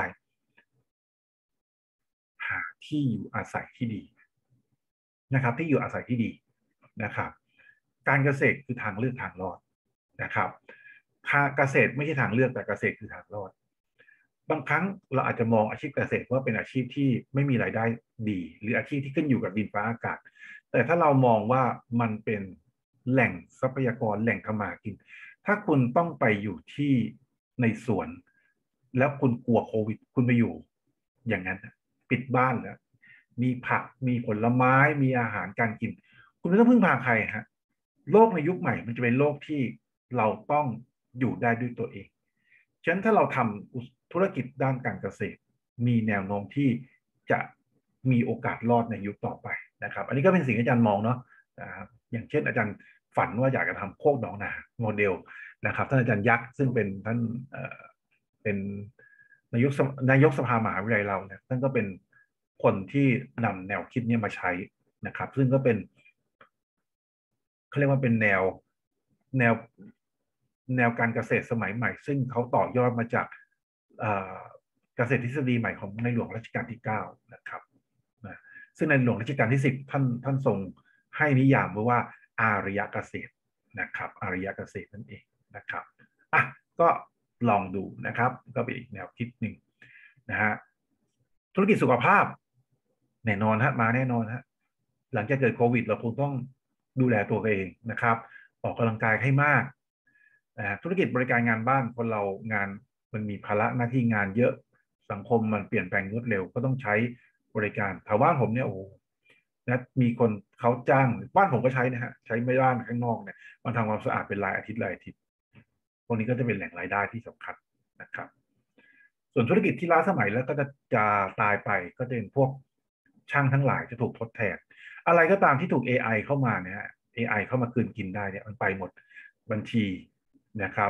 หาที่อยู่อาศัยที่ดีนะครับที่อยู่อาศัยที่ดีนะครับการเกษตรคือทางเลือกทางรอดนะครับถ้าเกษตรไม่ใช่ทางเลือกแต่เกษตรคือทางรอดบางครั้งเราอาจจะมองอาชีพเกษตรว่าเป็นอาชีพที่ไม่มีรายได้ดีหรืออาชีพที่ขึ้นอยู่กับดินฟ้าอากาศแต่ถ้าเรามองว่ามันเป็นแหล่งทรัพยากรแหล่งทำมาหากินถ้าคุณต้องไปอยู่ที่ในสวนแล้วคุณกลัวโควิดคุณไปอยู่อย่างนั้นปิดบ้านแล้วมีผักมีผลไม้มีอาหารการกินคุณไม่ต้องพึ่งพาใครฮะโลกในยุคใหม่มันจะเป็นโลกที่เราต้องอยู่ได้ด้วยตัวเองฉะนั้นถ้าเราทำธุรกิจด้านการเกษตรมีแนวโน้มที่จะมีโอกาสรอดในยุคต่อไปนะครับอันนี้ก็เป็นสิ่งที่อาจารย์มองเนาะนะครับอย่างเช่นอาจารย์ฝันว่าอยากจะทำโคกหนองนาโมเดลนะครับท่านอาจารย์ยักษ์ซึ่งเป็นท่านเอ่อเป็นนายกนายกสภามหาวิทยาลัยเราเนี่ยท่านก็เป็นคนที่นำแนวคิดนี้มาใช้นะครับซึ่งก็เป็นเขาเรียกว่าเป็นแนวแนวแนวการเกษตรสมัยใหม่ซึ่งเขาต่อยอดมาจากเกษตรทฤษฎีใหม่ของในหลวงรัชกาลที่เก้านะครับนะซึ่งในหลวงรัชกาลที่สิบท่านท่านทรงให้นิยามไว้ว่าอารยเกษตรนะครับอารยเกษตรนั่นเองนะครับอ่ะก็ลองดูนะครับก็เป็นอีกแนวคิดหนึ่งนะฮะธุรกิจสุขภาพแน่นอนฮะมาแน่นอนฮะหลังจากเกิดโควิดเราคงต้องดูแลตัวเองนะครับออกกำลังกายให้มากธุรกิจบริการงานบ้านคนเรางานมันมีภาระหน้าที่งานเยอะสังคมมันเปลี่ยนแปลงรวดเร็วก็ต้องใช้บริการแถวบ้านผมเนี่ยโอ้นะมีคนเขาจ้างบ้านผมก็ใช้นะฮะใช้ไม่บ้านข้างนอกเนี่ยมันทำความสะอาดเป็นรายอาทิตย์รายอาทิตย์พวกนี้ก็จะเป็นแหล่งรายได้ที่สำคัญนะครับส่วนธุรกิจที่ล้าสมัยแล้วก็จะจะตายไปก็จะเป็นพวกช่างทั้งหลายจะถูกทดแทนอะไรก็ตามที่ถูก เอ ไอ เข้ามาเนี่ย เอ ไอ เข้ามาคืนกินได้เนี่ยมันไปหมดบัญชีนะครับ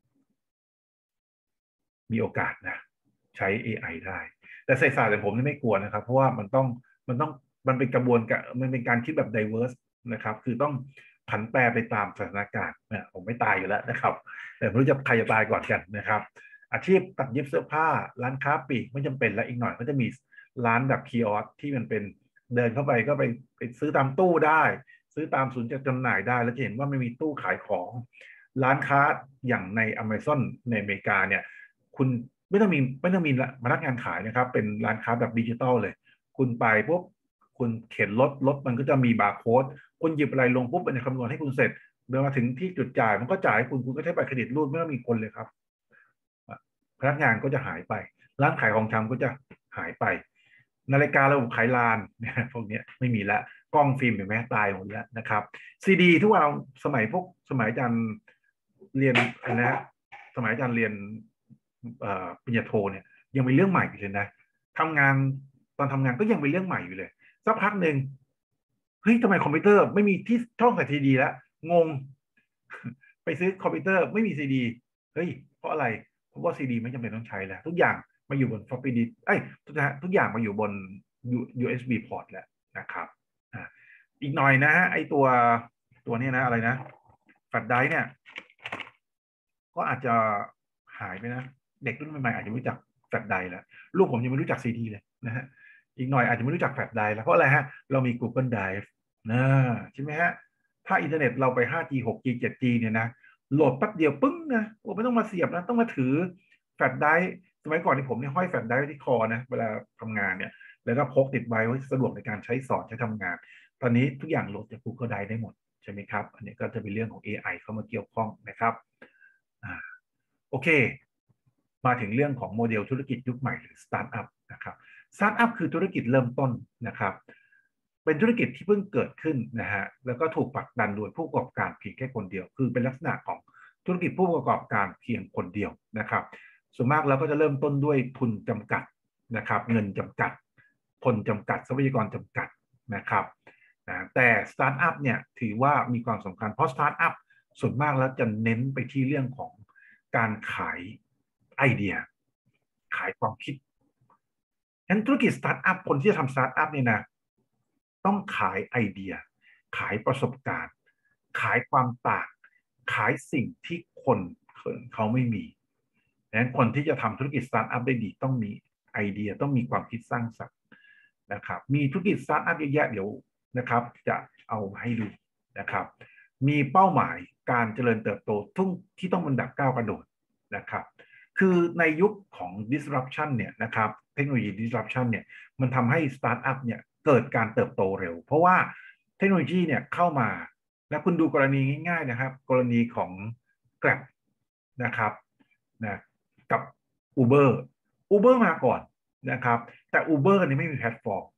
มีโอกาสนะใช้ เอ ไอ ได้แต่ใส่ศาสตร์แต่ผมนี่ไม่กลัวนะครับเพราะว่ามันต้องมันต้องมันเป็นกระบวนการมันเป็นการคิดแบบ diverse นะครับคือต้องผันแปรไปตามสถานการณ์นะผมไม่ตายอยู่แล้วนะครับแต่ไม่รู้จะใครจะตายก่อนกันนะครับอาชีพตัดเย็บเสื้อผ้าร้านค้าปลีกไม่จำเป็นแล้วอีกหน่อยก็จะมีร้านแบบคีออสที่มันเป็นเดินเข้าไปก็ไปไปซื้อตามตู้ได้ซื้อตามศูนย์จำหน่ายได้แล้วจะเห็นว่าไม่มีตู้ขายของร้านค้าอย่างใน Amazon ในอเมริกาเนี่ยคุณไม่ต้องมีไม่ต้องมีพนักงานขายนะครับเป็นร้านค้าแบบดิจิตอลเลยคุณไปปุ๊บคุณเข็นรถรถมันก็จะมีบาร์โค้ดคุณหยิบอะไรลงปุ๊บมันจะคำนวณให้คุณเสร็จเดินมาถึงที่จุดจ่ายมันก็จ่ายคุณคุณก็ใช้บัตรเครดิตรูดไม่ต้องมีคนเลยครับพนักงานก็จะหายไปร้านขายของชำก็จะหายไปนาฬิการะบบไขลานเนี่ยพวกนี้ไม่มีแล้วกล้องฟิล์มเห็นไหมตายหมดแล้วนะครับซีดีทุกวันสมัยพวกสมัยอาจารย์เรียนอะไรนะสมัยอาจารย์เรียนปริญญาโทเนี่ยยังเป็นเรื่องใหม่อยู่เลยนะทำงานตอนทำงานก็ยังเป็นเรื่องใหม่อยู่เลยสักพักหนึ่งเฮ้ยทำไมคอมพิวเตอร์ไม่มีที่ช่องใส่ซีดีแล้วงงไปซื้อคอมพิวเตอร์ไม่มีซีดีเฮ้ยเพราะอะไรเพราะว่าซีดีไม่จำเป็นต้องใช้แล้วทุกอย่างมาอยู่บน floppy disk เอ้ยทุกอย่างมาอยู่บน ยู เอส บี port แล้วนะครับอ่าอีกหน่อยนะฮะไอตัวตัวนี้นะอะไรนะแฟลชไดรฟ์เนี่ยก็อาจจะหายไปนะเด็กรุ่นใหม่ๆอาจจะไม่รู้จักแฟลชไดรฟ์แล้วลูกผมยังไม่รู้จักซีดีเลยนะฮะอีกหน่อยอาจจะไม่รู้จักแฟลชไดรฟ์แล้วเพราะอะไรฮะเรามี Google Drive นะใช่ไหมฮะถ้าอินเทอร์เน็ตเราไป ห้าจี หกจี เจ็ดจี เนี่ยนะโหลดแป๊บเดียวปึ้งนะโอ้ไม่ต้องมาเสียบนะต้องมาถือแฟลชไดรฟ์สมัยก่อนที่ผมเนี่ยห้อยแฟลชไดรฟ์ไว้ที่คอนะเวลาทำงานเนี่ยแล้วก็พกติดไว้ไว้สะดวกในการใช้สอนใช้ทำงานตอนนี้ทุกอย่างโหลดจาก Google Drive ได้หมดใช่ไหมครับอันนี้ก็จะเป็นเรื่องของ เอ ไอ เข้ามาเกี่ยวข้องนะครับอ่าโอเคมาถึงเรื่องของโมเดลธุรกิจยุคใหม่หรือสตาร์ทอัพนะครับสตาร์ทอัพคือธุรกิจเริ่มต้นนะครับเป็นธุรกิจที่เพิ่งเกิดขึ้นนะฮะแล้วก็ถูกผลักดันโดยผู้ประกอบการเพียงแค่คนเดียวคือเป็นลักษณะของธุรกิจผู้ประกอบการเพียงคนเดียวนะครับส่วนมากเราก็จะเริ่มต้นด้วยทุนจำกัดนะครับเงินจำกัดคนจำกัดทรัพยากรจำกัดนะครับแต่สตาร์ทอัพเนี่ยถือว่ามีความสำคัญเพราะสตาร์ทอัพส่วนมากแล้วจะเน้นไปที่เรื่องของการขายไอเดียขายความคิดงั้นธุรกิจสตาร์ทอัพคนที่จะทำสตาร์ทอัพเนี่ยนะต้องขายไอเดียขายประสบการณ์ขายความต่างขายสิ่งที่คนเขาไม่มีดังนั้นคนที่จะทำธุรกิจสตาร์ทอัพได้ดีต้องมีไอเดียต้องมีความคิดสร้างสรรค์นะครับมีธุรกิจสตาร์ทอัพเยอะแยะเดี๋ยวนะครับจะเอาให้ดูนะครับมีเป้าหมายการเจริญเติบโตทุ่งที่ต้องมันแบบก้าวกระโดดนะครับคือในยุคของ disruption เนี่ยนะครับเทคโนโลยี disruption เนี่ยมันทำให้สตาร์ทอัพเนี่ยเกิดการเติบโตเร็วเพราะว่าเทคโนโลยีเนี่ยเข้ามาแล้วคุณดูกรณีง่ายๆนะครับกรณีของ Grab นะครับนะกับ Uber Uber มาก่อนนะครับแต่ Uber นี่ไม่มีแพลตฟอร์ม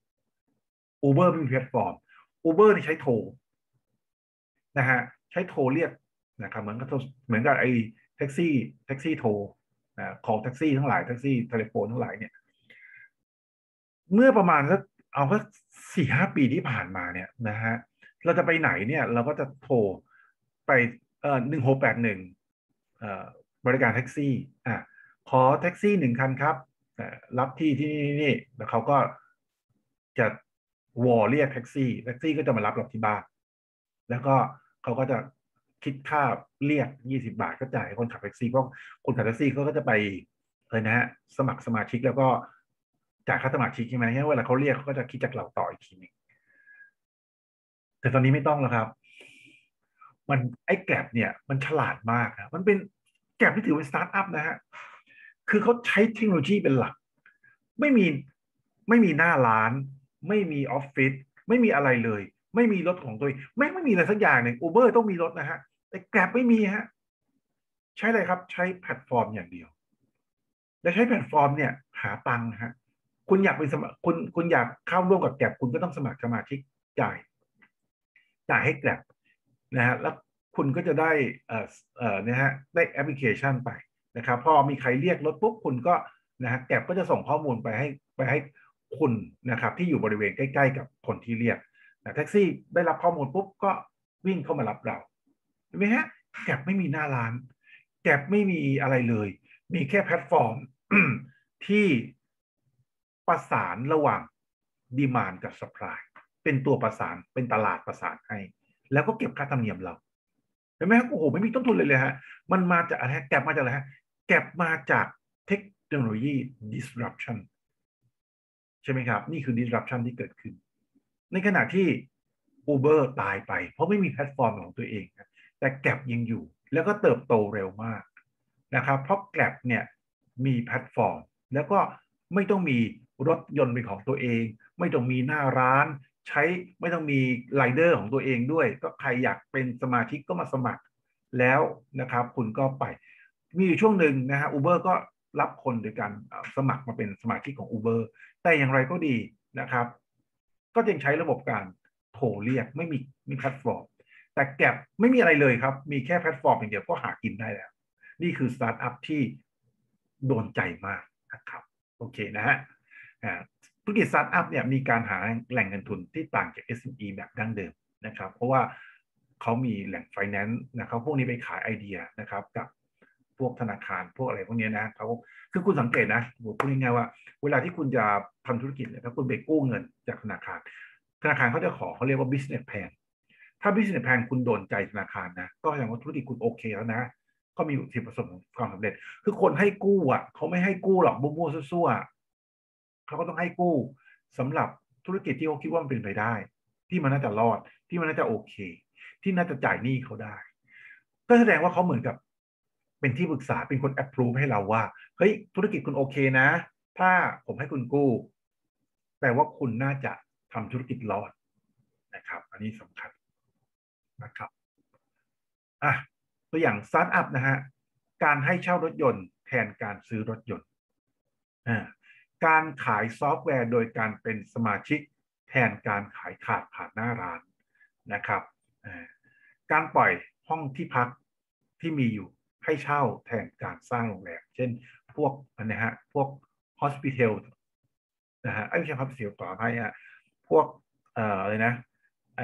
Uber ไม่มีแพลตฟอร์ม Uber นี่ใช้โทรนะฮะใช้โทรเรียกนะครับเหมือนกับเหมือนกับไอ้แท็กซี่แท็กซี่โทรนะของแท็กซี่ทั้งหลายแท็กซี่เทเลโฟนทั้งหลายเนี่ยเมื่อประมาณสักเอาสักสี่ห้าปีที่ผ่านมาเนี่ยนะฮะเราจะไปไหนเนี่ยเราก็จะโทรไปเอ่อหนึ่งหกแปดหนึ่งเอ่อบริการแท็กซี่อ่ะขอแท็กซี่หนึ่งคันครับรับที่ที่นี่นี่แล้วเขาก็จะวอลเรียกแท็กซี่แท็กซี่ก็จะมารับเราที่บ้านแล้วก็เขาก็จะคิดค่าเรียกยี่สิบบาทก็จ่ายให้คนขับแท็กซี่เพราะคนขับแท็กซี่เขาก็จะไปเลยนะฮะสมัครสมาชิกแล้วก็จ่ายค่าสมาชิกใช่ไหมงั้นเวลาเขาเรียกเขาก็จะคิดจากเราต่ออีกทีนึงแต่ตอนนี้ไม่ต้องแล้วครับมันไอ้แกร็บเนี่ยมันฉลาดมากนะมันเป็นแกร็บที่ถือเป็นสตาร์ทอัพนะฮะคือเขาใช้เทคโนโลยีเป็นหลักไม่มีไม่มีหน้าร้านไม่มีออฟฟิศไม่มีอะไรเลยไม่มีรถของตัวเองไม่ไม่มีอะไรสักอย่างหนึ่งอูเบอร์ต้องมีรถนะฮะแต่แกร็บไม่มีฮะใช้อะไรครับใช้แพลตฟอร์มอย่างเดียวและใช้แพลตฟอร์มเนี่ยหาตังค์ฮะคุณอยากเป็นสมัครคุณคุณอยากเข้าร่วมกับแกร็บคุณก็ต้องสมัครสมาชิกจ่ายจ่ายให้แกร็บนะฮะแล้วคุณก็จะได้เอ่อเอ่อนะฮะได้แอปพลิเคชันไปนะครับพอมีใครเรียกรถปุ๊บคุณก็นะฮะแกร็บก็จะส่งข้อมูลไปให้ไปให้คุณนะครับที่อยู่บริเวณใกล้ๆกับคนที่เรียกนะแท็กซี่ได้รับข้อมูลปุ๊บก็วิ่งเข้ามารับเราเห็นไหมฮะแกร็บไม่มีหน้าร้านแกร็บไม่มีอะไรเลยมีแค่แพลตฟอร์มที่ประสานระหว่างดีมานด์กับ supply เป็นตัวประสานเป็นตลาดประสานให้แล้วก็เก็บค่าธรรมเนียมเราเห็นไหมครับโอ้โหไม่มีต้นทุนเลยเลยฮะมันมาจากอะไรแก็บมาจากอะไรฮะแก็บมาจากเทคโนโลยี disruption ใช่ไหมครับนี่คือ disruption ที่เกิดขึ้นในขณะที่ Uber ตายไปเพราะไม่มีแพลตฟอร์มของตัวเองแต่แก็บยังอยู่แล้วก็เติบโตเร็วมากนะครับเพราะแก็บเนี่ยมีแพลตฟอร์มแล้วก็ไม่ต้องมีรถยนต์เป็นของตัวเองไม่ต้องมีหน้าร้านใช้ไม่ต้องมีไรเดอร์ของตัวเองด้วยก็ใครอยากเป็นสมาชิกก็มาสมัครแล้วนะครับคุณก็ไปมีอยู่ช่วงหนึ่งนะฮะ Uber ก็รับคนโดยการสมัครมาเป็นสมาชิกของ Uber แต่อย่างไรก็ดีนะครับก็ยังใช้ระบบการโทรเรียกไม่มีมีแพลตฟอร์มแต่แก็บไม่มีอะไรเลยครับมีแค่แพลตฟอร์มอย่างเดียวก็หากินได้แล้วนี่คือสตาร์ทอัพที่โดนใจมากนะครับโอเคนะฮะธุรกิจสตาร์ทอัพเนี่ยมีการหาแหล่งเงินทุนที่ต่างจาก เอส เอ็ม อี แบบดั้งเดิมนะครับเพราะว่าเขามีแหล่งไฟแนนซ์นะครับพวกนี้ไปขายไอเดียนะครับกับพวกธนาคารพวกอะไรพวกนี้นะเขาคือคุณสังเกตนะผมพูดง่ายๆว่าเวลาที่คุณจะทำธุรกิจเนี่ยถ้าคุณไปกู้เงินจากธนาคารธนาคารเขาจะขอเขาเรียกว่า business plan ถ้า business plan คุณโดนใจธนาคารนะก็แสดงว่าธุรกิจคุณโอเคแล้วนะก็มีสิทธิประสบความสำเร็จคือคนให้กู้อ่ะเขาไม่ให้กู้หรอกมั่วๆซั่วๆเขาก็ต้องให้กู้สำหรับธุรกิจที่เขาคิดว่ามันเป็นไปได้ที่มันน่าจะรอดที่มันน่าจะโอเคที่น่าจะจ่ายหนี้เขาได้ก็แสดงว่าเขาเหมือนกับเป็นที่ปรึกษาเป็นคน approve ให้เราว่าเฮ้ยธุรกิจคุณโอเคนะถ้าผมให้คุณกู้แปลว่าคุณน่าจะทำธุรกิจรอดนะครับอันนี้สำคัญนะครับอ่ะตัวอย่างสตาร์ทอัพนะฮะการให้เช่ารถยนต์แทนการซื้อรถยนต์อ่าการขายซอฟต์แวร์โดยการเป็นสมาชิกแทนการขายขาดผ่านหน้าร้านนะครับการปล่อยห้องที่พักที่มีอยู่ให้เช่าแทนการสร้างโรงแรมเช่นพวกนะฮะพวก hospital นะฮะไม่ใช่ hospital ต่อไปอ่ะพวกเอ่ออะไรนะไอ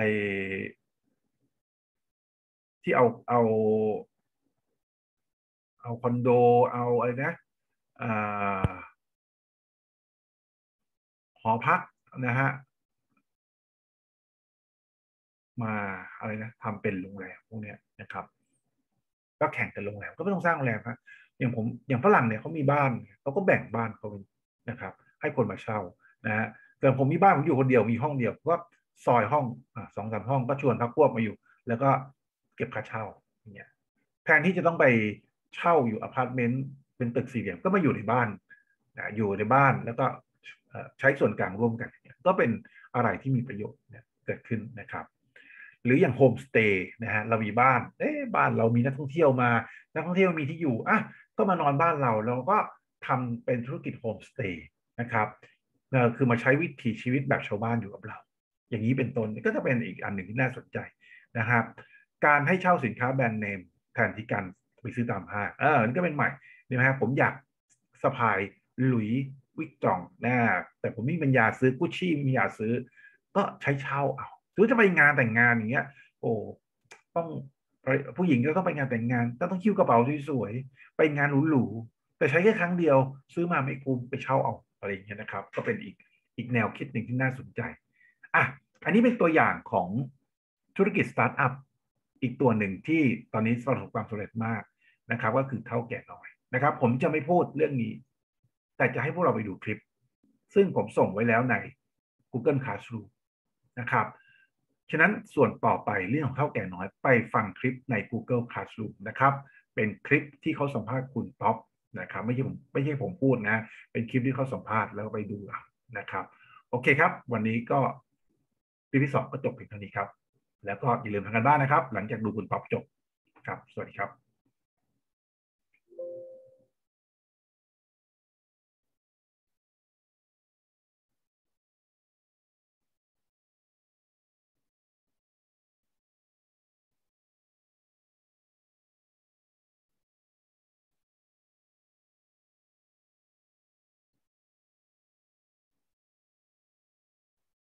ที่เอาเอาเอาคอนโดเอาอะไรนะอ่าหอพักนะฮะมาอะไรนะทำเป็นโรงแรมพวกนี้นะครับก็แข่งกันโรงแรมก็ไม่ต้องสร้างโรงแรมครับอย่างผมอย่างฝรั่งเนี่ยเขามีบ้านเขาก็แบ่งบ้านเขานะครับให้คนมาเช่านะฮะแต่ผมมีบ้านผมอยู่คนเดียวมีห้องเดียวก็ซอยห้องอ่าสองสามห้องก็ชวนพรรคพวกมาอยู่แล้วก็เก็บค่าเช่าอย่างเงี้ยแทนที่จะต้องไปเช่าอยู่อพาร์ตเมนต์เป็นตึกสี่เหลี่ยมก็มาอยู่ในบ้านนะอยู่ในบ้านแล้วก็ใช้ส่วนกลางร่วมกันก็เป็นอะไรที่มีประโยชน์เนี่ยเกิดขึ้นนะครับหรืออย่างโฮมสเตย์นะฮะเรามีบ้านเอ๊บ้านเรามีนักท่องเที่ยวมานักท่องเที่ยวมีที่อยู่อ่ะก็มานอนบ้านเราเราก็ทำเป็นธุรกิจโฮมสเตย์นะครับคือมาใช้วิถีชีวิตแบบชาวบ้านอยู่กับเราอย่างนี้เป็นต้นก็จะเป็นอีกอันหนึ่งที่น่าสนใจนะครับการให้เช่าสินค้าแบรนด์เนมแทนที่การไปซื้อตามห้างเออนี่ก็เป็นใหม่นะครับผมอยากสะพายหลุยวิกตองนะแต่ผมไม่มีปัญญาซื้อกุชชี่ไม่มีปัญญาซื้อก็ใช้เช่าเอาหรือจะไปงานแต่งงานอย่างเงี้ยโอ้ต้องผู้หญิงก็ต้องไปงานแต่งงานก็ต้องคิ้วกระเป๋าสวยๆไปงานหรูๆแต่ใช้แค่ครั้งเดียวซื้อมาไม่คุ้มไปเช่าเอาอะไรอย่างเงี้ยนะครับก็เป็นอีกอีกแนวคิดหนึ่งที่น่าสนใจอ่ะอันนี้เป็นตัวอย่างของธุรกิจสตาร์ทอัพอีกตัวหนึ่งที่ตอนนี้ประสบความสำเร็จมากนะครับก็คือเท่าแก่น้อยนะครับผมจะไม่พูดเรื่องนี้แต่จะให้พวกเราไปดูคลิปซึ่งผมส่งไว้แล้วใน Google Classroom นะครับฉะนั้นส่วนต่อไปเรื่องของเท่าแก่น้อยไปฟังคลิปใน Google Classroom นะครับเป็นคลิปที่เขาสัมภาษณ์คุณท็อปนะครับไม่ใช่ผมไม่ใช่ผมพูดนะเป็นคลิปที่เขาสัมภาษณ์แล้วไปดูนะครับโอเคครับวันนี้ก็คลิปที่สองก็จบเพียงเท่านี้ครับแล้วก็อย่าลืมทำกันบ้านนะครับหลังจากดูคุณท็อปจบครับสวัสดีครับ